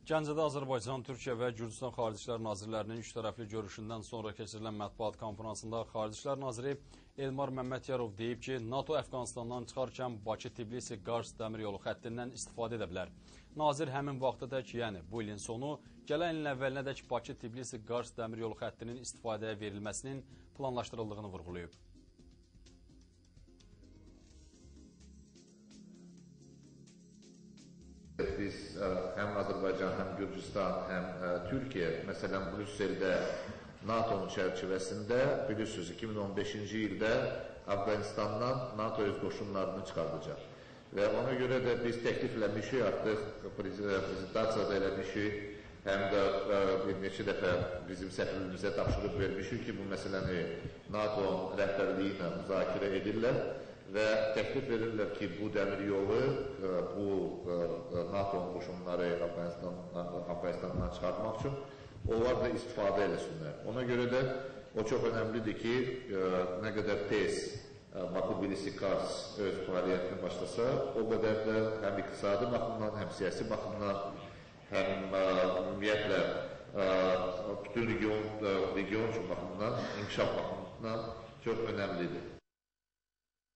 Gəncədə Azərbaycan, Türkiyə və Gürcüstan Xarici İşlər Nazirlərinin üç tərəfli görüşündən sonra keçirilən mətbuat konferansında Xarici İşlər Naziri Elmar Məmmədiyarov deyib ki, NATO Əfqanistandan çıxarkən Bakı-Tbilisi-Qars dəmir yolu xəttindən istifadə edə bilər. Nazir həmin vaxtadək, yəni bu ilin sonu, gələn ilin əvvəlinədək Bakı-Tbilisi-Qars dəmir yolu xəttinin istifadəyə verilməsinin planlaşdırıldığını vurğulayıb. Biz həm Azərbaycan, həm Gürcüstan, həm Türkiyə, məsələn, Brüsseldə NATO'nun çərçivəsində bilirsiniz, 2015-ci ildə Afqanistandan NATO öz qoşunlarını çıxardacaq. Və ona görə də biz təklif eləmişik, artıq prezentasiyada eləmişik, həm də bir neçə dəfə bizim səfirlimizə tapşırıb vermişik ki, bu məsələni NATO rəhbərliyi ilə müzakirə edirlər. Və təklif verirlər ki, bu dəmir yolu, bu NATO qoşunları Afqanistandan çıxartmaq üçün onlar da istifadə eləsinlər. Ona görə də o çox önəmlidir ki, nə qədər tez Bakı-Tbilisi-Qars öz fəaliyyətini başlasa, o qədər də həm iqtisadi baxımdan, həm siyasi baxımdan, həm ümumiyyətlə bütün region üçün baxımdan, inkişaf baxımdan çox önəmlidir.